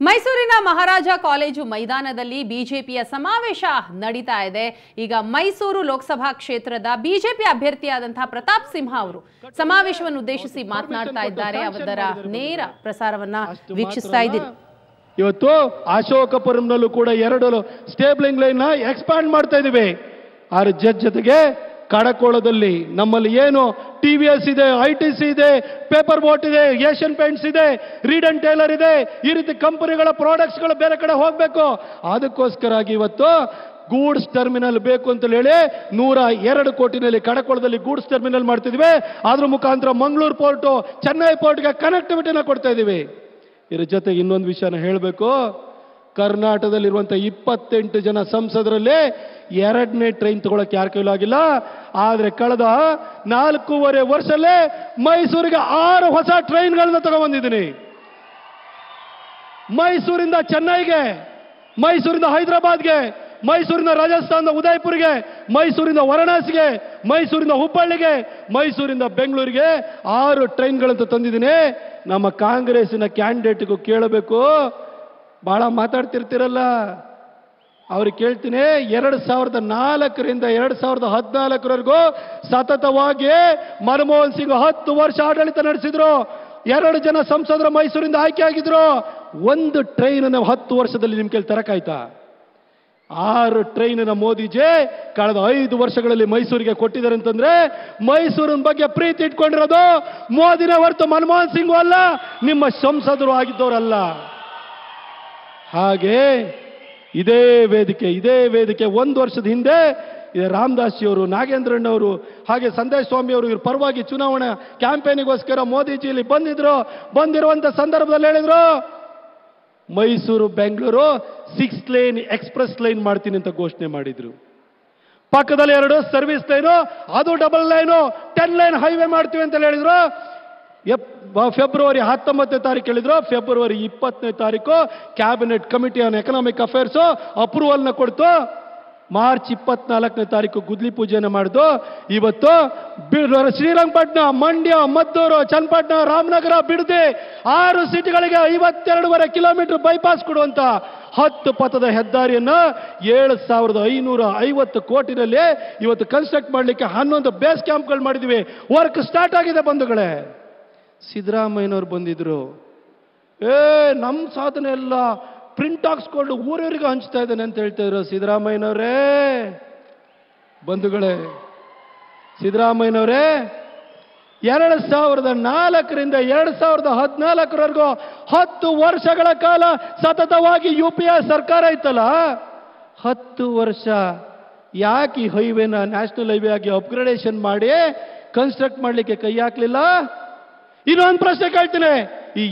ಮೈಸೂರಿನ ಮಹಾರಾಜ ಕಾಲೇಜು ಮೈದಾನದಲ್ಲಿ ಬಿಜೆಪಿಯ ಸಮಾವೇಶ ನಡೀತಾ ಇದೆ. ಈಗ ಮೈಸೂರು ಲೋಕಸಭಾ ಕ್ಷೇತ್ರದ ಬಿಜೆಪಿ ಅಭ್ಯರ್ಥಿಯಾದಂತಹ ಪ್ರತಾಪ್ ಸಿಂಹ ಅವರು ಸಮಾವೇಶವನ್ನು ಉದ್ದೇಶಿಸಿ ಮಾತನಾಡ್ತಾ ಇದ್ದಾರೆ. ಅದರ ನೇರ ಪ್ರಸಾರವನ್ನ ವೀಕ್ಷಿಸ್ತಾ ಇದ್ದೀರಿ. ಇವತ್ತು ಅಶೋಕಪುರಂನಲ್ಲೂ ಕೂಡ 2 ಸ್ಟೇಬಲಿಂಗ್ ಲೈನ್ ಎಕ್ಸ್ಪಾಂಡ್ ಮಾಡ್ತಾ ಇದೀವಿ. ಆರ್ ಜೊತೆಗೆ ಕಡಕೋಳದಲ್ಲಿ ನಮ್ಮಲ್ಲಿ ಏನು ಟಿವಿಎಸ್ ಇದೆ, ಐಟಿಸಿ ಇದೆ, ಪೇಪರ್ ಬೋಟ್ ಇದೆ, ಏಷ್ಯನ್ ಪೇಂಟ್ಸ್ ಇದೆ, ರೀಡ್ ಅಂಡ್ ಟೇಲರ್ ಇದೆ. ಈ ರೀತಿ ಕಂಪನಿಗಳ ಪ್ರಾಡಕ್ಟ್ಸ್ಗಳು ಬೇರೆ ಕಡೆ ಹೋಗಬೇಕು. ಅದಕ್ಕೋಸ್ಕರಾಗಿ ಇವತ್ತು ಗೂಡ್ಸ್ ಟರ್ಮಿನಲ್ ಬೇಕು ಅಂತ ಹೇಳಿ 102 ಕೋಟಿನಲ್ಲಿ ಕಡಕೋಳದಲ್ಲಿ ಗೂಡ್ಸ್ ಟರ್ಮಿನಲ್ ಮಾಡ್ತಿದ್ವಿ. ಅದ್ರ ಮುಖಾಂತರ ಮಂಗಳೂರು ಪೋರ್ಟು, ಚೆನ್ನೈ ಪೋರ್ಟ್ಗೆ ಕನೆಕ್ಟಿವಿಟಿನ ಕೊಡ್ತಾ ಇದೀವಿ. ಇದ್ರ ಜೊತೆಗೆ ಇನ್ನೊಂದು ವಿಷಯನ ಹೇಳಬೇಕು. ಕರ್ನಾಟಕದಲ್ಲಿರುವಂತಹ 28 ಜನ ಸಂಸದರಲ್ಲಿ 2ನೇ ಟ್ರೈನ್ ತಗೊಳಕ್ಕೆ ಯಾರ ಕೈಲಾಗಿಲ್ಲ. ಆದ್ರೆ ಕಳೆದ 4.5 ವರ್ಷಲ್ಲೇ ಮೈಸೂರಿಗೆ 6 ಹೊಸ ಟ್ರೈನ್ಗಳನ್ನ ತಗೊಂಡ್ಬಂದಿದ್ದೀನಿ. ಮೈಸೂರಿಂದ ಚೆನ್ನೈಗೆ, ಮೈಸೂರಿಂದ ಹೈದರಾಬಾದ್ಗೆ, ಮೈಸೂರಿನ ರಾಜಸ್ಥಾನದ ಉದಯಪುರ್ಗೆ, ಮೈಸೂರಿಂದ ವಾರಣಾಸಿಗೆ, ಮೈಸೂರಿಂದ ಹುಬ್ಬಳ್ಳಿಗೆ, ಮೈಸೂರಿಂದ ಬೆಂಗಳೂರಿಗೆ 6 ಟ್ರೈನ್ಗಳಂತ ತಂದಿದ್ದೀನಿ. ನಮ್ಮ ಕಾಂಗ್ರೆಸ್ಸಿನ ಕ್ಯಾಂಡಿಡೇಟ್ಗೂ ಕೇಳಬೇಕು. ಬಹಳ ಮಾತಾಡ್ತಿರ್ತಿರಲ್ಲ, ಅವ್ರಿಗೆ ಕೇಳ್ತೀನಿ. 2004ರಿಂದ 2014ವರೆಗೂ ಸತತವಾಗಿ ಮನಮೋಹನ್ ಸಿಂಗ್ 10 ವರ್ಷ ಆಡಳಿತ ನಡೆಸಿದ್ರು. 2 ಜನ ಸಂಸದರ ಮೈಸೂರಿಂದ ಆಯ್ಕೆ ಆಗಿದ್ರು. 1 ಟ್ರೈನ್ 10 ವರ್ಷದಲ್ಲಿ ನಿಮ್ ಕೈಲಿ ತರಕಾಯ್ತಾ? 6 ಟ್ರೈನಿನ ಮೋದಿಜಿ ಕಳೆದ 5 ವರ್ಷಗಳಲ್ಲಿ ಮೈಸೂರಿಗೆ ಕೊಟ್ಟಿದ್ದಾರೆ ಅಂತಂದ್ರೆ ಮೈಸೂರಿನ ಬಗ್ಗೆ ಪ್ರೀತಿ ಇಟ್ಕೊಂಡಿರೋದು ಮೋದಿನ ಹೊರತು ಮನಮೋಹನ್ ಸಿಂಗ್ ಅಲ್ಲ, ನಿಮ್ಮ ಸಂಸದರು ಆಗಿದ್ದವರಲ್ಲ. ಹಾಗೆ ಇದೇ ವೇದಿಕೆ 1 ವರ್ಷದ ಹಿಂದೆ ರಾಮದಾಸಿಯವರು, ನಾಗೇಂದ್ರಣ್ಣವರು, ಹಾಗೆ ಸಂದೇಶ್ ಸ್ವಾಮಿ ಅವರು ಇವ್ರ ಪರವಾಗಿ ಚುನಾವಣಾ ಕ್ಯಾಂಪೇನಿಗೋಸ್ಕರ ಮೋದಿಜಿ ಇಲ್ಲಿ ಬಂದಿರುವಂತ ಸಂದರ್ಭದಲ್ಲಿ ಹೇಳಿದ್ರು, Mysuru Bengaluru 6 lane express line ಮಾಡ್ತೀನಿ ಅಂತ ಘೋಷಣೆ ಮಾಡಿದ್ರು. ಪಕ್ಕದಲ್ಲಿ 2 ಸರ್ವಿಸ್ ಲೈನು, ಅದು ಡಬಲ್ ಲೈನು, 10 ಲೈನ್ ಹೈವೇ ಮಾಡ್ತೀವಿ ಅಂತ ಹೇಳಿದ್ರು. ಫೆಬ್ರವರಿ 19ನೇ ತಾರೀಕು ಹೇಳಿದ್ರು. ಫೆಬ್ರವರಿ 20ನೇ ತಾರೀಕು cabinet committee on economic affairs ಅಪ್ರೂವಲ್ನ ಕೊಡ್ತು. ಮಾರ್ಚ್ 24ನೇ ತಾರೀಕು ಗುದ್ಲಿ ಪೂಜೆನ ಮಾಡಿದ್ದು. ಇವತ್ತು ಶ್ರೀರಂಗಪಟ್ಟಣ, ಮಂಡ್ಯ, ಮದ್ದೂರು, ಚನ್ನಪಟ್ಟಣ, ರಾಮನಗರ, ಬಿಡದಿ 6 ಸಿಟಿಗಳಿಗೆ 52.5 ಕಿಲೋಮೀಟರ್ ಬೈಪಾಸ್ ಕೊಡುವಂತ 10 ಪಥದ ಹೆದ್ದಾರಿಯನ್ನ 7,550 ಕೋಟಿನಲ್ಲಿ ಇವತ್ತು ಕನ್ಸ್ಟ್ರಕ್ಟ್ ಮಾಡಲಿಕ್ಕೆ 11 ಬೇಸ್ ಕ್ಯಾಂಪ್ಗಳು ಮಾಡಿದ್ವಿ. ವರ್ಕ್ ಸ್ಟಾರ್ಟ್ ಆಗಿದೆ ಬಂಧುಗಳೇ. ಸಿದ್ದರಾಮಯ್ಯನವ್ರು ಬಂದಿದ್ರು. ನಮ್ಮ ಸಾಧನೆ ಎಲ್ಲ ಪ್ರಿಂಟ್ ಹಾಕ್ಸ್ಕೊಂಡು ಊರವರಿಗೆ ಹಂಚ್ತಾ ಇದ್ದಾನೆ ಅಂತ ಹೇಳ್ತಾ ಇದ್ರು ಸಿದ್ದರಾಮಯ್ಯನವರೇ. ಬಂಧುಗಳೇ, ಸಿದ್ದರಾಮಯ್ಯನವರೇ 2004ರಿಂದ 2014ವರೆಗೂ 10 ವರ್ಷಗಳ ಕಾಲ ಸತತವಾಗಿ UPA ಸರ್ಕಾರ ಇತ್ತಲ್ಲ, 10 ವರ್ಷ ಯಾಕೆ ಈ ಹೈವೇನ ನ್ಯಾಷನಲ್ ಹೈವೇ ಆಗಿ ಅಪ್ಗ್ರೇಡೇಷನ್ ಮಾಡಿ ಕನ್ಸ್ಟ್ರಕ್ಟ್ ಮಾಡಲಿಕ್ಕೆ ಕೈ ಹಾಕ್ಲಿಲ್ಲ? ಇನ್ನೊಂದು ಪ್ರಶ್ನೆ ಕೇಳ್ತೀನಿ. ಈ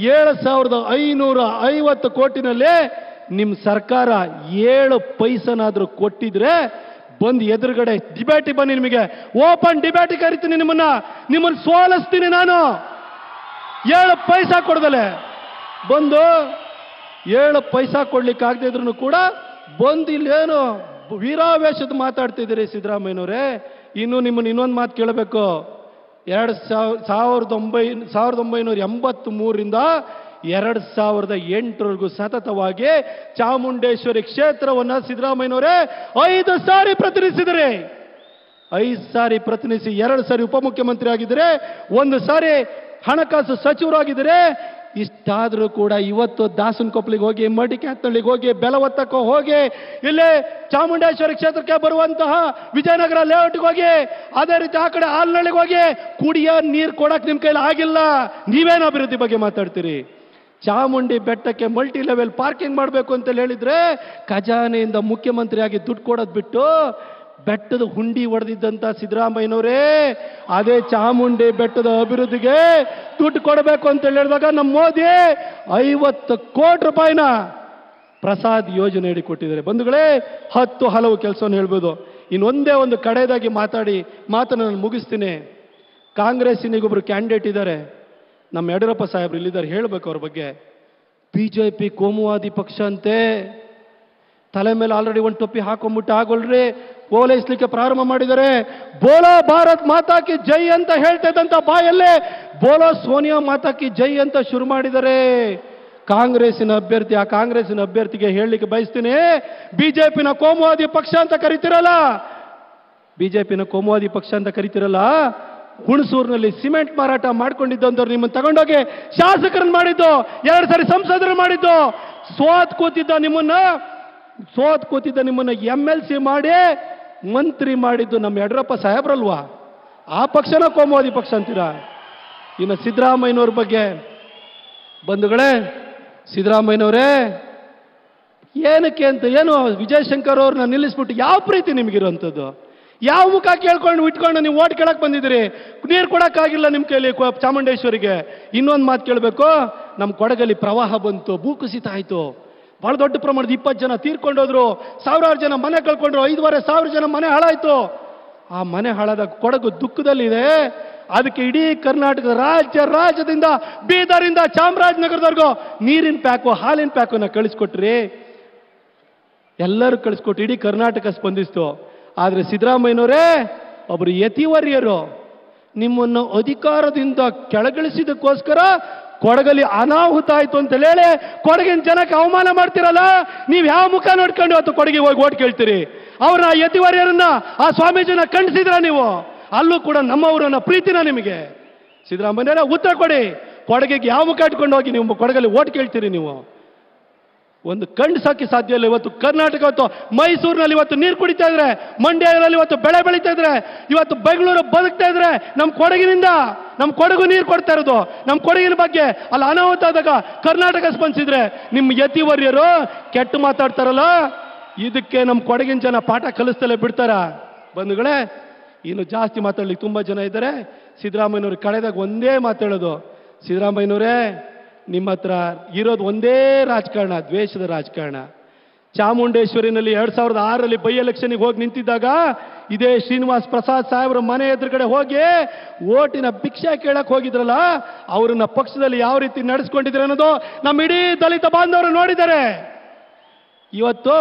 7,550 ಕೋಟಿನಲ್ಲಿ ನಿಮ್ ಸರ್ಕಾರ 7 ಪೈಸನಾದ್ರೂ ಕೊಟ್ಟಿದ್ರೆ ಬಂದು ಎದುರುಗಡೆ ಡಿಬೇಟಿ ಬನ್ನಿ, ನಿಮಗೆ ಓಪನ್ ಡಿಬೇಟಿ ಕರಿತೀನಿ. ನಿಮ್ಮನ್ನ ಸೋಲಿಸ್ತೀನಿ ನಾನು. 7 ಪೈಸಾ ಕೊಡದಲೆ ಬಂದು 7 ಪೈಸಾ ಕೊಡ್ಲಿಕ್ಕೆ ಆಗದೆ ಇದ್ರು ಕೂಡ ಬಂದು ಇಲ್ಲೇನು ವೀರಾವೇಶದ ಮಾತಾಡ್ತಿದ್ದೀರಿ ಸಿದ್ದರಾಮಯ್ಯನವರೇ. ಇನ್ನು ನಿಮ್ಮನ್ನ ಇನ್ನೊಂದು ಮಾತು ಕೇಳಬೇಕು. 1983ರಿಂದ 2008ವರೆಗೂ ಸತತವಾಗಿ ಚಾಮುಂಡೇಶ್ವರಿ ಕ್ಷೇತ್ರವನ್ನ ಸಿದ್ದರಾಮಯ್ಯನವರೇ 5 ಸಾರಿ ಪ್ರತಿನಿಧಿಸಿದರೆ. 5 ಸಾರಿ ಪ್ರತಿನಿಧಿಸಿ 2 ಸಾರಿ ಉಪಮುಖ್ಯಮಂತ್ರಿ ಆಗಿದ್ದಾರೆ, 1 ಸಾರಿ ಹಣಕಾಸು ಸಚಿವರಾಗಿದ್ದಾರೆ. ಇಷ್ಟಾದ್ರೂ ಕೂಡ ಇವತ್ತು ದಾಸನಕೊಪ್ಪಲಿಗೆ ಹೋಗಿ, ಮಡಿಕ್ಯಾತ್ನಳ್ಳಿಗೆ ಹೋಗಿ, ಬೆಲವತ್ತಕ್ಕೆ ಹೋಗಿ, ಇಲ್ಲೇ ಚಾಮುಂಡೇಶ್ವರಿ ಕ್ಷೇತ್ರಕ್ಕೆ ಬರುವಂತಹ ವಿಜಯನಗರ ಲೇಔಟ್ಗೆ ಹೋಗಿ, ಅದೇ ರೀತಿ ಆ ಕಡೆ ಆಲ್ನಳ್ಳಿಗೆ ಹೋಗಿ ಕುಡಿಯೋ ನೀರು ಕೊಡಕ್ ನಿಮ್ ಕೈಲಿ ಆಗಿಲ್ಲ. ನೀವೇನು ಅಭಿವೃದ್ಧಿ ಬಗ್ಗೆ ಮಾತಾಡ್ತೀರಿ? ಚಾಮುಂಡಿ ಬೆಟ್ಟಕ್ಕೆ ಮಲ್ಟಿ ಲೆವೆಲ್ ಪಾರ್ಕಿಂಗ್ ಮಾಡಬೇಕು ಅಂತ ಹೇಳಿದ್ರೆ ಖಜಾನೆಯಿಂದ ಮುಖ್ಯಮಂತ್ರಿ ಆಗಿ ದುಡ್ಡು ಕೊಡೋದು ಬಿಟ್ಟು ಬೆಟ್ಟದ ಹುಂಡಿ ಹೊಡೆದಿದ್ದಂತ ಸಿದ್ದರಾಮಯ್ಯನವರೇ ಅದೇ ಚಾಮುಂಡಿ ಬೆಟ್ಟದ ಅಭಿವೃದ್ಧಿಗೆ ದುಡ್ಡು ಕೊಡಬೇಕು ಅಂತ ಹೇಳಿದಾಗ ನಮ್ಮ ಮೋದಿ 50 ಕೋಟಿ ರೂಪಾಯಿನ ಪ್ರಸಾದ್ ಯೋಜನೆ ಹೇಳಿ ಕೊಟ್ಟಿದ್ದಾರೆ. ಬಂಧುಗಳೇ, 10 ಹಲವು ಕೆಲಸವನ್ನು ಹೇಳ್ಬೋದು. ಇನ್ನೊಂದೇ ಒಂದು ಕಡೆಯದಾಗಿ ಮಾತನ್ನು ನಾನು ಮುಗಿಸ್ತೀನಿ. ಕಾಂಗ್ರೆಸ್ಸಿನಿಗೊಬ್ರು ಕ್ಯಾಂಡಿಡೇಟ್ ಇದ್ದಾರೆ, ನಮ್ಮ ಯಡಿಯೂರಪ್ಪ ಸಾಹೇಬ್ರು ಇಲ್ಲಿದ್ದಾರೆ, ಹೇಳ್ಬೇಕು ಅವ್ರ ಬಗ್ಗೆ. ಬಿಜೆಪಿ ಕೋಮುವಾದಿ ಪಕ್ಷ ಅಂತೆ. ತಲೆ ಮೇಲೆ ಆಲ್ರೆಡಿ ಒಂದು ಟೊಪ್ಪಿ ಹಾಕೊಂಡ್ಬಿಟ್ಟು ಆಗೋಲ್ರಿ ಓಲೈಸ್ಲಿಕ್ಕೆ ಪ್ರಾರಂಭ ಮಾಡಿದ್ದಾರೆ. ಬೋಲೋ ಭಾರತ್ ಮಾತಾ ಕಿ ಜೈ ಅಂತ ಹೇಳ್ತಾ ಇದ್ದಂತ ಬಾಯಲ್ಲೇ ಬೋಲೋ ಸೋನಿಯಾ ಮಾತಾ ಕಿ ಜೈ ಅಂತ ಶುರು ಮಾಡಿದ್ದಾರೆ. ಕಾಂಗ್ರೆಸ್ಸಿನ ಅಭ್ಯರ್ಥಿ, ಆ ಕಾಂಗ್ರೆಸ್ಸಿನ ಅಭ್ಯರ್ಥಿಗೆ ಹೇಳಲಿಕ್ಕೆ ಬಯಸ್ತೀನಿ, ಬಿಜೆಪಿನ ಕೋಮುವಾದಿ ಪಕ್ಷ ಅಂತ ಕರಿತಿರಲ್ಲ, ಬಿಜೆಪಿನ ಕೋಮುವಾದಿ ಪಕ್ಷ ಅಂತ ಕರಿತಿರಲ್ಲ, ಹುಣಸೂರಿನಲ್ಲಿ ಸಿಮೆಂಟ್ ಮಾರಾಟ ಮಾಡ್ಕೊಂಡಿದ್ದಂಥವ್ರು ನಿಮ್ಮನ್ನು ತಗೊಂಡೋಗಿ ಶಾಸಕರನ್ನು ಮಾಡಿದ್ದು, 2 ಸಾರಿ ಸಂಸದರು ಮಾಡಿದ್ದು, ಸೋತ್ ಕೂತಿದ್ದ ನಿಮ್ಮನ್ನ MLC ಮಾಡಿ ಮಂತ್ರಿ ಮಾಡಿದ್ದು ನಮ್ಮ ಯಡಿಯೂರಪ್ಪ ಸಾಹೇಬ್ರಲ್ವಾ? ಆ ಪಕ್ಷನ ಕೋಮುವಾದಿ ಪಕ್ಷ ಅಂತೀರಾ? ಇನ್ನು ಸಿದ್ದರಾಮಯ್ಯನವ್ರ ಬಗ್ಗೆ ಬಂಧುಗಳೇ, ಸಿದ್ದರಾಮಯ್ಯನವರೇ ಏನಕ್ಕೆ ಅಂತ, ಏನು ವಿಜಯಶಂಕರ್ ಅವ್ರನ್ನ ನಿಲ್ಲಿಸ್ಬಿಟ್ಟು ಯಾವ ಪ್ರೀತಿ ನಿಮಗಿರುವಂಥದ್ದು? ಯಾವ ಮುಖ ಕೇಳ್ಕೊಂಡು ಇಟ್ಕೊಂಡು ನೀವು ಓಟ್ ಕೇಳಕ್ ಬಂದಿದ್ದೀರಿ? ನೀರು ಕೊಡಕ್ಕಾಗಿಲ್ಲ ನಿಮ್ಮ ಕೈಲಿ ಚಾಮುಂಡೇಶ್ವರಿಗೆ. ಇನ್ನೊಂದು ಮಾತು ಕೇಳಬೇಕು, ನಮ್ಮ ಕೊಡಗಲ್ಲಿ ಪ್ರವಾಹ ಬಂತು, ಭೂಕುಸಿತ ಆಯಿತು, ಬಹಳ ದೊಡ್ಡ ಪ್ರಮಾಣದ 20 ಜನ ತೀರ್ಕೊಂಡೋದ್ರು, 1000 ಜನ ಮನೆ ಕಳ್ಕೊಂಡ್ರು, 5,500 ಜನ ಮನೆ ಹಾಳಾಯ್ತು. ಆ ಮನೆ ಹಾಳಾದ ಕೊಡಗು ದುಃಖದಲ್ಲಿದೆ. ಅದಕ್ಕೆ ಇಡೀ ಕರ್ನಾಟಕದ ರಾಜ್ಯದಿಂದ ಬೀದರಿಂದ ಚಾಮರಾಜನಗರದವರೆಗೂ ನೀರಿನ ಪ್ಯಾಕು, ಹಾಲಿನ ಪ್ಯಾಕನ್ನ ಕಳಿಸ್ಕೊಟ್ರಿ, ಎಲ್ಲರೂ ಕಳಿಸ್ಕೊಟ್ರು, ಇಡೀ ಕರ್ನಾಟಕ ಸ್ಪಂದಿಸ್ತು. ಆದರೆ ಸಿದ್ದರಾಮಯ್ಯನವರೇ ಒಬ್ಬರು ಯತಿವರ್ಯರು, ನಿಮ್ಮನ್ನು ಅಧಿಕಾರದಿಂದ ಕೆಳಗಿಳಿಸಿದಕ್ಕೋಸ್ಕರ ಕೊಡಗಲ್ಲಿ ಅನಾಹುತ ಆಯ್ತು ಅಂತ ಹೇಳಿ ಕೊಡಗಿನ ಜನಕ್ಕೆ ಅವಮಾನ ಮಾಡ್ತಿರಲ್ಲ, ನೀವು ಯಾವ ಮುಖ ನೋಡ್ಕೊಂಡು ಅವತ್ತು ಕೊಡಗಿಗೆ ಹೋಗಿ ಓಟ್ ಕೇಳ್ತೀರಿ? ಅವ್ರನ್ನ ಯತಿವರ್ಯರನ್ನ, ಆ ಸ್ವಾಮೀಜಿನ ಖಂಡಿಸಿದ್ರ ನೀವು? ಅಲ್ಲೂ ಕೂಡ ನಮ್ಮವರನ್ನ ಪ್ರೀತಿನ ನಿಮಗೆ? ಸಿದ್ದರಾಮಯ್ಯನ ಉತ್ತರ ಕೊಡಿ. ಕೊಡಗಿಗೆ ಯಾವ ಮುಖ ಇಟ್ಕೊಂಡು ಹೋಗಿ ನೀವು ಕೊಡಗಲ್ಲಿ ಓಟ್ ಕೇಳ್ತೀರಿ? ನೀವು ಒಂದು ಖಂಡಿಸೋಕ್ಕೆ ಸಾಧ್ಯ ಇಲ್ಲ. ಇವತ್ತು ಕರ್ನಾಟಕ, ಇವತ್ತು ಮೈಸೂರಿನಲ್ಲಿ ಇವತ್ತು ನೀರು ಕುಡಿತಾ ಇದ್ರೆ, ಮಂಡ್ಯದಲ್ಲಿ ಇವತ್ತು ಬೆಳೆ ಬೆಳೀತಾ ಇದ್ರೆ, ಇವತ್ತು ಬೆಂಗಳೂರು ಬದುಕ್ತಾ ಇದ್ರೆ ನಮ್ಮ ಕೊಡಗಿನಿಂದ, ನಮ್ಮ ಕೊಡಗು ನೀರು ಕೊಡ್ತಾ ಇರೋದು. ನಮ್ಮ ಕೊಡಗಿನ ಬಗ್ಗೆ ಅಲ್ಲಿ ಅನಾಹುತ ಆದಾಗ ಕರ್ನಾಟಕ ಸ್ಪಂದಿಸಿದ್ರೆ ನಿಮ್ಮ ಯತಿವರ್ಯರು ಕೆಟ್ಟ ಮಾತಾಡ್ತಾರಲ್ಲ, ಇದಕ್ಕೆ ನಮ್ಮ ಕೊಡಗಿನ ಜನ ಪಾಠ ಕಲಿಸ್ತಲೇ ಬಿಡ್ತಾರ? ಬಂಧುಗಳೇ, ಇನ್ನು ಜಾಸ್ತಿ ಮಾತಾಡ್ಲಿಕ್ಕೆ ತುಂಬಾ ಜನ ಇದ್ದಾರೆ. ಸಿದ್ದರಾಮಯ್ಯನವ್ರು ಕಳೆದಾಗ ಒಂದೇ ಮಾತಾಡೋದು, ಸಿದ್ದರಾಮಯ್ಯನವರೇ ನಿಮ್ಮ ಹತ್ರ ಇರೋದು ಒಂದೇ ರಾಜಕಾರಣ, ದ್ವೇಷದ ರಾಜಕಾರಣ. ಚಾಮುಂಡೇಶ್ವರಿನಲ್ಲಿ 2006ರಲ್ಲಿ ಬೈ ಎಲೆಕ್ಷನ್ಗೆ ಹೋಗಿ ನಿಂತಿದ್ದಾಗ ಇದೇ ಶ್ರೀನಿವಾಸ್ ಪ್ರಸಾದ್ ಸಾಹೇಬ್ರ ಮನೆ ಎದುರುಗಡೆ ಹೋಗಿ ಓಟಿನ ಭಿಕ್ಷೆ ಕೇಳಕ್ ಹೋಗಿದ್ರಲ್ಲ, ಅವ್ರನ್ನ ಪಕ್ಷದಲ್ಲಿ ಯಾವ ರೀತಿ ನಡೆಸ್ಕೊಂಡಿದ್ರೆ ಅನ್ನೋದು ನಮ್ಮ ಇಡೀ ದಲಿತ ಬಾಂಧವರು ನೋಡಿದ್ದಾರೆ. ಇವತ್ತು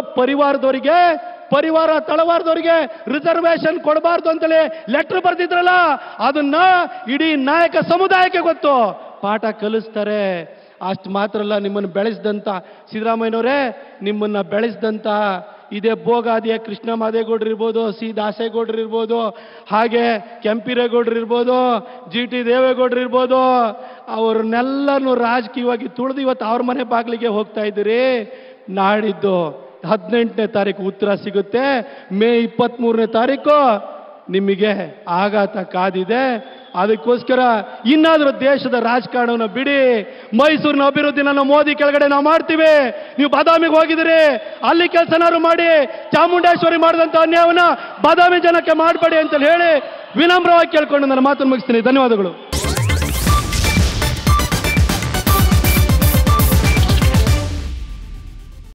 ಪರಿವಾರ ತಳವಾರದವರಿಗೆ ರಿಸರ್ವೇಶನ್ ಕೊಡಬಾರ್ದು ಅಂತೇಳಿ ಲೆಟರ್ ಬರೆದಿದ್ರಲ್ಲ, ಅದನ್ನ ಇಡೀ ನಾಯಕ ಸಮುದಾಯಕ್ಕೆ ಗೊತ್ತು, ಪಾಠ ಕಲಿಸ್ತಾರೆ. ಅಷ್ಟು ಮಾತ್ರ ಅಲ್ಲ, ನಿಮ್ಮನ್ನು ಬೆಳೆಸಿದಂಥ ಸಿದ್ದರಾಮಯ್ಯನವರೇ, ನಿಮ್ಮನ್ನ ಬೆಳೆಸಿದಂಥ ಇದೇ ಭೋಗಾದಿಯ ಕೃಷ್ಣ ಮಾದೇಗೌಡರು ಇರ್ಬೋದು, ಸಿ ದಾಸೇಗೌಡರು ಇರ್ಬೋದು, ಹಾಗೆ ಕೆಂಪಿರೇಗೌಡರು ಇರ್ಬೋದು, GT ದೇವೇಗೌಡರು ಇರ್ಬೋದು, ಅವ್ರನ್ನೆಲ್ಲನೂ ರಾಜಕೀಯವಾಗಿ ತುಳಿದು ಇವತ್ತು ಅವ್ರ ಮನೆ ಬಾಗಿಲಿಗೆ ಹೋಗ್ತಾ ಇದ್ದೀರಿ. ನಾಡಿದ್ದು 18ನೇ ತಾರೀಕು ಉತ್ತರ ಸಿಗುತ್ತೆ. ಮೇ 23ನೇ ತಾರೀಕು ನಿಮಗೆ ಆಘಾತ ಕಾದಿದೆ. ಅದಕ್ಕೋಸ್ಕರ ಇನ್ನಾದರೂ ದೇಶದ ರಾಜಕಾರಣವನ್ನು ಬಿಡಿ. ಮೈಸೂರಿನ ಅಭಿವೃದ್ಧಿನ ನಾವು ಮೋದಿ ಕೆಳಗಡೆ ನಾವು ಮಾಡ್ತೀವಿ. ನೀವು ಬಾದಾಮಿಗೆ ಹೋಗಿದ್ದೀರಿ, ಅಲ್ಲಿ ಕೆಲಸನಾರು ಮಾಡಿ. ಚಾಮುಂಡೇಶ್ವರಿ ಮಾಡಿದಂಥ ಅನ್ಯಾಯವನ್ನ ಬಾದಾಮಿ ಜನಕ್ಕೆ ಮಾಡಬೇಡಿ ಅಂತ ಹೇಳಿ ವಿನಮ್ರವಾಗಿ ಕೇಳ್ಕೊಂಡು ನನ್ನ ಮಾತನ್ನು ಮುಗಿಸ್ತೀನಿ. ಧನ್ಯವಾದಗಳು.